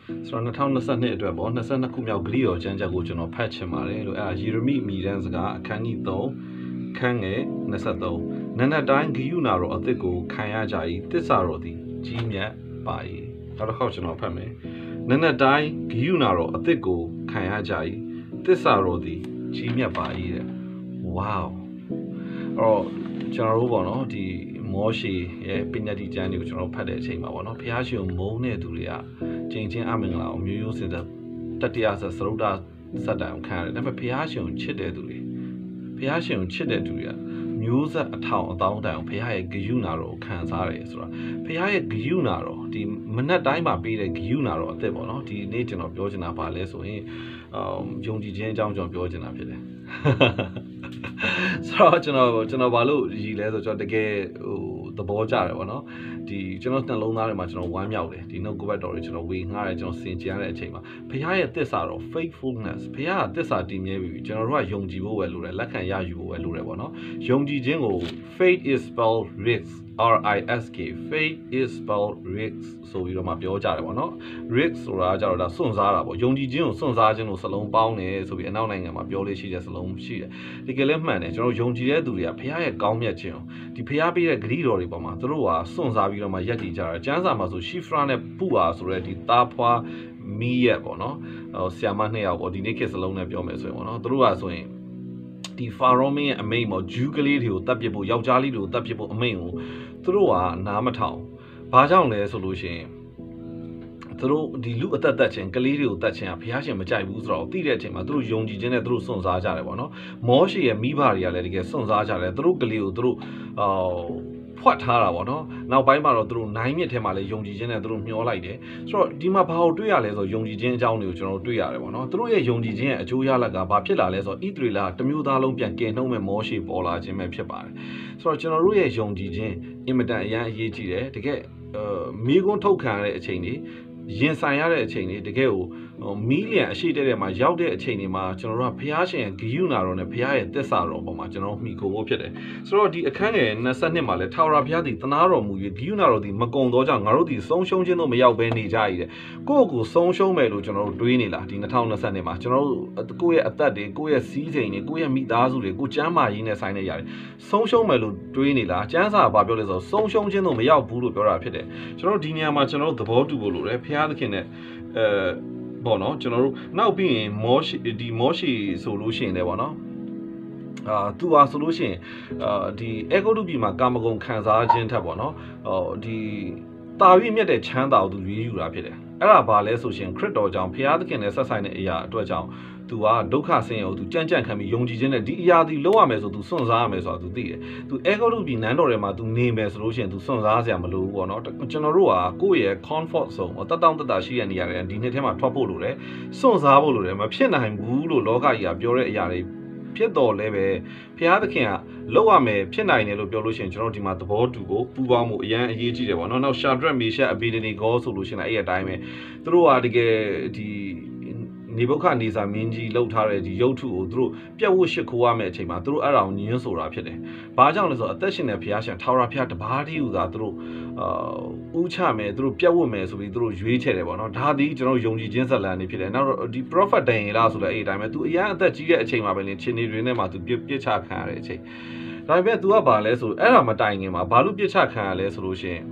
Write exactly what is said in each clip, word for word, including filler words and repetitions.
ဆိုတော့twenty twenty-twoအတွက်ပေါ့twenty-twoခုမြောက်ဂရိတော်ကျမ်းချက်ကိုကျွန်တော်ဖတ်ချင်ပါတယ်လို့အဲ့ဒါယေရမိမိတန်းစကားအခန်းကြီးthreeခန်းငယ်twenty-threeနနက်တိုင်းဂိယုနာတော်အသစ်ကိုခံရကြ၏တစ္ဆာတော်သည်ကြီးမြတ်ပါ၏နောက်တစ်ခေါက်ကျွန်တော်ဖတ်မယ်နနက်တိုင်းဂိယုနာတော်အသစ်ကိုခံရကြ၏တစ္ဆာတော်သည်ကြီးမြတ်ပါ၏တဲ့ဝေါအော်ကျွန်တော်တို့ပေါ့နော်ဒီမောရှေရဲ့ပညာတိကျမ်းတွေကိုကျွန်တော်ဖတ်တဲ့အချိန်မှာပေါ့နော်ဘုရားရှင်ကိုမုန်းတဲ့သူတွေကချိန်ချင်းအမင်္ဂလာကိုမျိုးရိုးစင်တဲ့တတိယဆက်သရုတ်တာစက်တံခံရတယ်ဒါပေမဲ့ဘုရားရှင်ကိုချစ်တဲ့သူတွေဘုရားရှင်ကိုချစ်တဲ့သူတွေကမျိုးဆက်အထောင်အတောင်းတိုင်အောင်ဘုရားရဲ့ဂရုဏာတော်ကိုခံစားရတယ်ဆိုတော့ဘုရားရဲ့ဂရုဏာတော်ဒီမနက်တိုင်းမှာပေးတဲ့ဂရုဏာတော်အသက်ပေါ့နော်ဒီနေ့ကျွန်တော်ပြောချင်တာပါလဲဆိုရင်အာယုံကြည်ခြင်းအကြောင်းကျွန်တော်ပြောချင်တာဖြစ်တယ်ဆိုတော့ကျွန်တော်ကျွန်တော်ဘာလို့ရည်လဲဆိုတော့တကယ်ဟိုသဘောကျတယ်ပေါ့နော်ဒီကျွန်တော်နှလုံးသားထဲမှာကျွန်တော်ဝမ်းမြောက်တယ်ဒီနှုတ်ကပတ်တော်တွေကျွန်တော်ဝေငှားတယ်ကျွန်တော်စင်ကြရတဲ့အချိန်မှာဘုရားရဲ့သစ္စာတော် faithfulness ဘုရားကသစ္စာတည်မြဲပြီကျွန်တော်တို့ကယုံကြည်ဖို့ပဲလိုတယ်လက်ခံရယူဖို့ပဲလိုတယ်ပေါ့နော်ယုံကြည်ခြင်းကို faith is spelled risk R I S K faith is spelled risk ဆိုပြီးတော့မှပြောကြတယ်ပေါ့နော် risk ဆိုတာကြတော့ဒါစွန့်စားတာပေါ့ယုံကြည်ခြင်းကိုစွန့်စားခြင်းလို့စလုံးပေါင်းတယ်ဆိုပြီးအနောက်နိုင်ငံမှာပြောလို့ရှိတဲ့စလုံးရှိတယ်ဒီကလေးမှန်တယ်ကျွန်တော်ယုံကြည်တဲ့သူတွေကဘုရားရဲ့ကောင်းမြတ်ခြင်းဒီဘုရားပေးတဲ့ဂရုတော်တွေပေါ်မှာသူတို့ကစွန့်စားပြီးတော့မှယက်တည်ကြတယ်ကျမ်းစာမှာဆိုရှီဖရာနဲ့ပူဟာဆိုတဲ့ဒီသားဖွားမီးရက်ပေါ့နော်ဟိုဆီယာမနှစ်ယောက်ပေါ့ဒီနေ့ခေတ်စလုံးနဲ့ပြောမယ်ဆိုရင်ပေါ့နော်သူတို့ကဆိုရင်ဒီဖာရောမင်းရဲ့အမိန့်ပေါ့ဂျူးကလေးတွေကိုတပ်ပစ်ဖို့ယောက်ျားလေးတွေကိုတပ်ပစ်ဖို့အမိန့်ကိုသူတို့ကနားမထောင်ဘာကြောင့်လဲဆိုလို့ရှိရင်သူတို့ဒီလူအသက်သက်ချင်းကလေးတွေကိုတတ်ချင်းကဘုရားရှင်မကြိုက်ဘူးဆိုတော့သိတဲ့အချိန်မှာသူတို့ယုံကြည်ခြင်းနဲ့သူတို့စွန့်စားကြတယ်ပေါ့နော်မောရှေရဲ့မိဘတွေကလည်းတကယ်စွန့်စားကြတယ်သူတို့ကလေးကိုသူတို့အာဖွက်ထားတာပေါ့နော်နောက်ပိုင်းမှာတော့သူတို့နိုင်မြစ်ထဲမှာလည်းယုံကြည်ခြင်းနဲ့သူတို့မျောလိုက်တယ်ဆိုတော့ဒီမှာဘာကိုတွေ့ရလဲဆိုယုံကြည်ခြင်းအကြောင်းတွေကိုကျွန်တော်တွေ့ရတယ်ပေါ့နော်သူတို့ရဲ့ယုံကြည်ခြင်းရဲ့အကျိုးရလဒ်ကဘာဖြစ်လာလဲဆိုတော့ဣသရေလတမျိုးသားလုံးပြန်ကယ်နှုတ်မဲ့မောရှေပေါ်လာခြင်းပဲဖြစ်ပါတယ်ဆိုတော့ကျွန်တော်တို့ရဲ့ယုံကြည်ခြင်းအင်မတန်အရန်အရေးကြီးတယ်တကယ်အာမိကွန်းထုတ်ခံရတဲ့အချိန်တွေရင်ဆိုင်ရတဲ့အချိန်တွေတကယ်ကိုမီးလျံအရှိတဲ့တဲ့မှာရောက်တဲ့အချိန်တွေမှာကျွန်တော်တို့ကဘုရားရှင်ရဲ့ဂရုဏာတော်နဲ့ဘုရားရဲ့သစ္စာတော်ပေါ်မှာကျွန်တော်မှီခိုဖို့ဖြစ်တယ်ဆိုတော့ဒီအခန်းငယ်twenty-twoမှာလည်းထာဝရဘုရားသည်တနာတော်မူ၍ဂရုဏာတော်သည်မကုံသောကြောင့်ငါတို့သည်ဆုံးရှုံးခြင်းတို့မရောက်ဘဲနေကြ၏တဲ့ကိုယ့်ကိုယ်ဆုံးရှုံးမယ်လို့ကျွန်တော်တို့တွေးနေလားဒီtwenty twentyမှာကျွန်တော်တို့ကိုယ့်ရဲ့အသက်တွေကိုယ့်ရဲ့စီးစိမ်တွေကိုယ့်ရဲ့မိသားစုတွေကိုယ်ကျမ်းမာရေးနဲ့ဆိုင်တဲ့ຢာတွေဆုံးရှုံးမယ်လို့တွေးနေလားကျမ်းစာဘာပြောလဲဆိုတော့ဆုံးရှုံးခြင်းတို့မရောက်ဘူးလို့ပြောတာဖြစ်တယ်ကျွန်တော်တို့ဒီနေရာမှာကျွန်တော်တို့သဘောတူဖို့လိုတယ်ဘုရားသခင်နဲ့အဲပေါ့နော်ကျွန်တော်တို့နောက်ပြီးရင်မောရှိဒီမောရှိဆိုလို့ရှိရင်လည်းပေါ့နော်အာသူဟာဆိုလို့ရှိရင်အာဒီအေဂုတုပြည်မှာကာမဂုဏ်ခံစားခြင်းထက်ပေါ့နော်ဟောဒီတာ၍မြတ်တဲ့ချမ်းသာကိုသူရွေးယူတာဖြစ်တယ်အဲ့ဒါဘာလဲဆိုရှင်ခရစ်တော်ကြောင့်ဘုရားသခင်နဲ့ဆက်ဆိုင်တဲ့အရာအတွက်ကြောင့်သူကဒုက္ခဆင်းရဲကိုသူကြံ့ကြံ့ခံပြီးယုံကြည်ခြင်းနဲ့ဒီအရာဒီလောက်ရမယ်ဆိုသူစွန့်စားရမယ်ဆိုတာသူသိတယ်သူအေဂုတုပြည်နန်းတော်ထဲမှာသူနေမယ်ဆိုလို့ရှိရင်သူစွန့်စားစရာမလိုဘူးပေါ့နော်ကျွန်တော်တို့ကကိုယ့်ရဲ့ comfort zone တတောင့်တတရှိတဲ့နေရာတွေဒီနှစ်ထဲမှာထွက်ဖို့လိုတယ်စွန့်စားဖို့လိုတယ်မဖြစ်နိုင်ဘူးလို့လောကကြီးကပြောတဲ့အရာတွေဖြစ်တော်လဲပဲဘုရားသခင်ကလောက်ရမယ်ဖြစ်နိုင်တယ်လို့ပြောလို့ရှိရင်ကျွန်တော်ဒီမှာသဘောတူဖို့ပူပေါင်းမှုအရန်အရေးကြီးတယ်ပေါ့နော်နောက်ရှာဒရက်မေရှက်အဘေဒနီဂေါဆိုလို့ရှိရင်အဲ့ဒီအတိုင်းပဲသူတို့ကတကယ်ဒီနေဘုခနေစာမင်းကြီးလှုပ်ထားတဲ့ဒီရုပ်ထုကိုသူတို့ပြတ်ဝတ်ရှစ်ခိုးရမယ့်အချိန်မှာသူတို့အဲ့ဒါကိုညင်းဆိုတာဖြစ်တယ်။ဘာကြောင့်လဲဆိုတော့အသက်ရှင်တဲ့ဘုရားရှင်ထာဝရဘုရားတပါးတည်းဟူသာသူတို့အာဥချမယ်သူတို့ပြတ်ဝတ်မယ်ဆိုပြီးသူတို့ရွေးချယ်တယ်ပေါ့နော်။ဒါသည်ကျွန်တော်ယုံကြည်ခြင်းဇာတ်လမ်းနေဖြစ်တယ်။နောက်တော့ဒီ prophet ဒံယေလဆိုလည်းအဲ့ဒီအတိုင်းပဲသူအရန်အသက်ကြီးတဲ့အချိန်မှာပဲလေချင်းနေတွေနဲ့မှသူပြစ်ပြစ်ချခံရတဲ့အချိန်။ဒါပေမဲ့ तू ကဘာလဲဆိုအဲ့ဒါမတိုင်ခင်မှာဘာလို့ပြစ်ချခံရလဲဆိုလို့ရှိရင်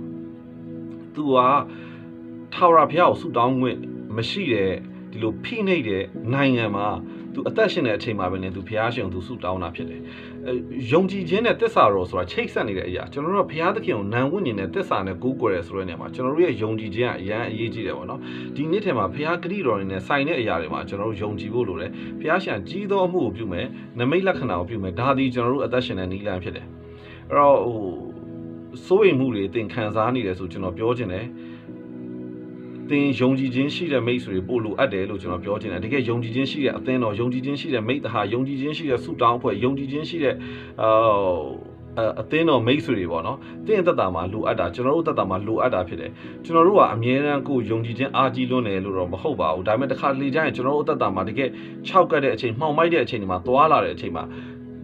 तू ကထာဝရဘုရားကိုဆုတောင်းခွင့်မရှိတဲ့ဒီလိုဖိနှိပ်တဲ့နိုင်ငံမှာသူအသက်ရှင်တဲ့အချိန်မှာပဲねသူဘုရားရှင်ကိုသူဆုတောင်းတာဖြစ်တယ်။ယုံကြည်ခြင်းနဲ့သစ္စာတော်ဆိုတာချိတ်ဆက်နေတဲ့အရာကျွန်တော်တို့ကဘုရားသခင်ကိုနာဝင့်နေတဲ့သစ္စာနဲ့ကိုးကွယ်ရဲဆိုတဲ့နေရာမှာကျွန်တော်တို့ရဲ့ယုံကြည်ခြင်းကအရန်အရေးကြီးတယ်ပေါ့နော်။ဒီနေ့ထဲမှာဘုရားဂရုတော်တွေနဲ့ဆိုင်တဲ့အရာတွေမှာကျွန်တော်တို့ယုံကြည်ဖို့လိုတယ်။ဘုရားရှင်ကြီးသောအမှုကိုပြုမယ်၊နမိတ်လက္ခဏာကိုပြုမယ်ဒါသည်ကျွန်တော်တို့အသက်ရှင်တဲ့နည်းလမ်းဖြစ်တယ်။အဲ့တော့ဟိုစိုးရိမ်မှုတွေသင်ခံစားနေတယ်ဆိုကျွန်တော်ပြောချင်တယ်သင်ယုံကြည်ခြင်းရှိတဲ့မိတ်ဆွေပို့လို့အပ်တယ်လို့ကျွန်တော်ပြောချင်တယ်တကယ်ယုံကြည်ခြင်းရှိတဲ့အသင်းတော်ယုံကြည်ခြင်းရှိတဲ့မိတ္တဟာယုံကြည်ခြင်းရှိတဲ့ဆုတောင်းအဖွဲ့ယုံကြည်ခြင်းရှိတဲ့အာအသင်းတော်မိတ်ဆွေတွေပေါ့နော်သင်သက်တာမှာလိုအပ်တာကျွန်တော်တို့သက်တာမှာလိုအပ်တာဖြစ်တယ်ကျွန်တော်တို့ကအမြဲတမ်းကိုယုံကြည်ခြင်းအားကြီးလွန်းတယ်လို့တော့မဟုတ်ပါဘူးဒါပေမဲ့တစ်ခါလေကြာရင်ကျွန်တော်တို့သက်တာမှာတကယ်ခြောက်ကပ်တဲ့အချိန်မှောင်မိုက်တဲ့အချိန်တွေမှာသွားလာတဲ့အချိန်မှာ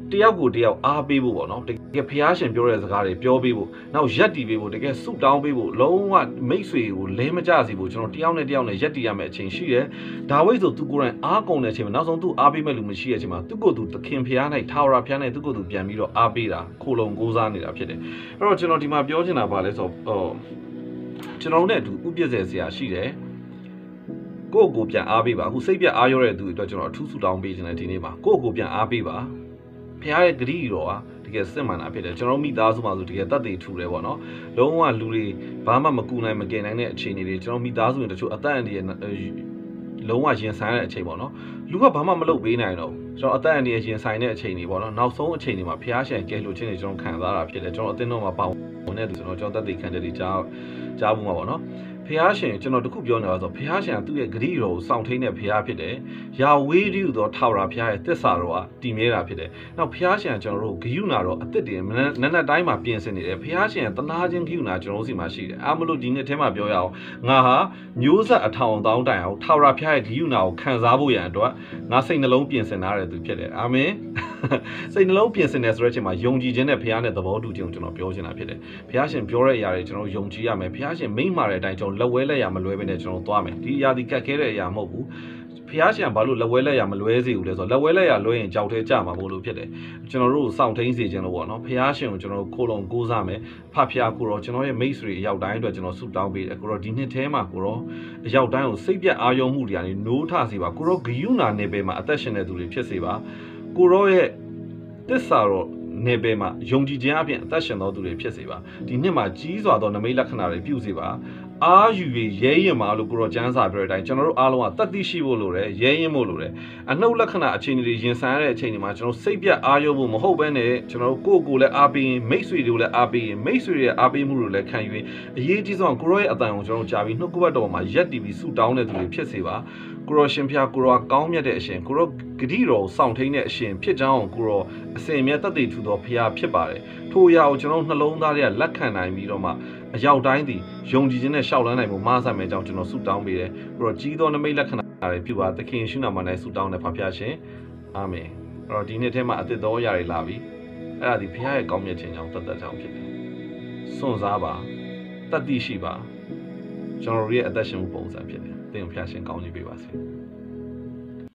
တယောက်ကိုတယောက်အားပေးဖို့ပေါ့နော်တကယ်ဖျားရှင်ပြောတဲ့စကားတွေပြောပေးဖို့နောက်ရက်တီပေးဖို့တကယ်ဆုတောင်းပေးဖို့လုံးဝမိတ်ဆွေကိုလဲမကြစီဖို့ကျွန်တော်တယောက်နဲ့တယောက်နဲ့ရက်တီရမယ့်အချိန်ရှိတယ်ဒါဝိဒ်ဆိုသူကိုယ်တိုင်အားကုန်တဲ့အချိန်မှာနောက်ဆုံးသူအားပေးမဲ့လူမရှိတဲ့အချိန်မှာသူ့ကိုယ်သူသခင်ဖျား၌ထာဝရဖျား၌သူ့ကိုယ်သူပြန်ပြီးတော့အားပေးတာခိုလုံကိုးစားနေတာဖြစ်တယ်အဲ့တော့ကျွန်တော်ဒီမှာပြောချင်တာပါလဲဆိုတော့ကျွန်တော်နဲ့အတူဥပြည့်စဲဆရာရှိတယ်ကိုယ့်ကိုပြန်အားပေးပါအခုစိတ်ပြအားရောတဲ့သူတွေအတွက်ကျွန်တော်အထူးဆုတောင်းပေးခြင်းနဲ့ဒီနေ့မှာကိုယ့်ကိုပြန်အားပေးပါဖခင်ရဲ့ဂရုတော်ဟာတကယ်စစ်မှန်တာဖြစ်တယ်ကျွန်တော်မိသားစုမှာဆိုတကယ်တတ်သိထူတယ်ပေါ့နော်လုံးဝလူတွေဘာမှမကူနိုင်မကင်နိုင်တဲ့အခြေအနေတွေကျွန်တော်မိသားစုတွေတချို့အသက်အန္တရာယ်လုံးဝရင်ဆိုင်ရတဲ့အချိန်ပေါ့နော်လူကဘာမှမလုပ်ပေးနိုင်တော့ကျွန်တော်အသက်အန္တရာယ်ရင်ဆိုင်တဲ့အချိန်တွေပေါ့နော်နောက်ဆုံးအချိန်တွေမှာဖခင်ရှင်ကဲလို့ချင်းတွေကျွန်တော်ခံစားတာဖြစ်တယ်ကျွန်တော်အသင်းတော်မှာပါဝင်တဲ့သူကျွန်တော်ကျွန်တော်တတ်သိခံတဲ့တွေကြားကြားဘူးမှာပေါ့နော်ဖះရှင်ကျွန်တော်တခုပြောနေတာဆိုဖះရှင်ကသူ့ရဲ့ဂရိတော်ကိုစောင့်ထိန်တဲ့ဖះဖြစ်တယ်။ယာဝေးဒီဟုသောထာဝရဖះရဲ့သစ္စာတော်ကတည်မြဲတာဖြစ်တယ်။နောက်ဖះရှင်ကကျွန်တော်တို့ဂယုဏတော်အသစ်တွေနက်နက်တိုင်းမှာပြင်ဆင်နေတယ်။ဖះရှင်ရဲ့တနာခြင်းဂယုဏကျွန်တော်တို့စီမှာရှိတယ်။အားမလို့ဒီနေ့ထဲမှာပြောရအောင်ငါဟာမျိုးဆက်အထောင်တောင်းတိုင်အောင်ထာဝရဖះရဲ့ဂယုဏကိုခံစားဖို့ရန်အတွက်ငါစိတ်နှလုံးပြင်ဆင်ထားတဲ့သူဖြစ်တယ်။အာမင်။စိတ်နှလုံးပြင်ဆင်တယ်ဆိုတဲ့အချိန်မှာယုံကြည်ခြင်းနဲ့ဖះနဲ့သဘောတူခြင်းကိုကျွန်တော်ပြောချင်တာဖြစ်တယ်။ဖះရှင်ပြောတဲ့အရာတွေကျွန်တော်ယုံကြည်ရမယ်။ဖះရှင်မိန့်မာတဲ့အတိုင်းကျွန်တော်လက်ဝဲလက်ရမလွဲဘဲနဲ့ကျွန်တော်သွားမယ်ဒီအရာဒီကတ်ခဲတဲ့အရာမဟုတ်ဘူးဖះရှင်ဘာလို့လက်ဝဲလက်ရမလွဲစေဘူးလဲဆိုတော့လက်ဝဲလက်ရလွဲရင်ကြောက်သေးကြမှာမို့လို့ဖြစ်တယ်ကျွန်တော်တို့စောင့်ထိန်စေခြင်းလို့ပေါ့နော်ဖះရှင်ကိုကျွန်တော်ခိုးလုံကိုးစားမယ်ဖဖះကိုတော့ကျွန်တော်ရဲ့မိတ်ဆွေအရောက်တိုင်းအတွက်ကျွန်တော်ဆုတောင်းပေးတယ်ကိုတော့ဒီနှစ်ထဲမှာကိုတော့အရောက်တိုင်းကိုစိတ်ပြတ်အာရုံမှုတွေကနေနိုးထစေပါကိုတော့ဂယုဏနေပေမှာအသက်ရှင်တဲ့သူတွေဖြစ်စေပါကိုတော့ရဲ့သစ္စာတော့နေပေမှာယုံကြည်ခြင်းအပြင်အသက်ရှင်သောသူတွေဖြစ်စေပါဒီနှစ်မှာကြီးစွာသောနမိတ်လက္ခဏာတွေပြုစေပါအားယူရရဲရင်မှာလို့ကိုရောကျမ်းစာပြောတဲ့အတိုင်းကျွန်တော်တို့အားလုံးကတတ်သိရှိဖို့လိုတယ်ရဲရင်ဖို့လိုတယ်အနှုတ်လက္ခဏာအခြေအနေတွေရင်ဆိုင်ရတဲ့အချိန်တွေမှာကျွန်တော်စိတ်ပြတ်အားရုံဖို့မဟုတ်ဘဲနဲ့ကျွန်တော်တို့ကိုယ့်ကိုယ်လည်းအားပေးရင်မိတ်ဆွေတွေကိုလည်းအားပေးရင်မိတ်ဆွေတွေရဲ့အားပေးမှုတွေလည်းခံယူရင်အရေးကြီးဆုံးကိုရောရဲ့အတန်ကိုကျွန်တော်ကြားပြီးနှုတ်ကပတ်တော်မှာရက်တီပြီးဆုတောင်းတဲ့သူတွေဖြစ်စေပါကိုရောရှင်ဖျားကိုရောကောင်းမြတ်တဲ့အရှင်ကိုရောဂတိတော်ကိုစောင့်ထိန်တဲ့အရှင်ဖြစ်ကြောင်းကိုရောအစဉ်မြတ်တတ်သိထူသောဖျားဖြစ်ပါတယ်ထို့အရာကိုကျွန်တော်နှလုံးသားတွေကလက်ခံနိုင်ပြီးတော့မှအရောက်တိုင်းသည်ယုံကြည်ခြင်းနဲ့ရှောက်လန်းနိုင်မှုမဆန်မဲ့ကြောင်းကျွန်တော်ဆုတောင်းပေးတယ်ပြီးတော့ကြီးသောနမိတ်လက္ခဏာတွေပြုပါသခင်ရှုနာမ၌ဆုတောင်းတဲ့ဖဖျားရှင်အာမင်အဲ့တော့ဒီနေ့ထဲမှာအသစ်တော်ရတွေလာပြီအဲ့ဒါဒီဖျားရဲ့ကောင်းမြတ်ခြင်းကြောင့်တတ်တတ်ကြောင်းဖြစ်တယ်စွန့်စားပါတတ်သိရှိပါကျွန်တော်ရဲ့အသက်ရှင်မှုပုံစံဖြစ်တယ်သင်ဖျားရှင်ကောင်းကြီးပေးပါစေ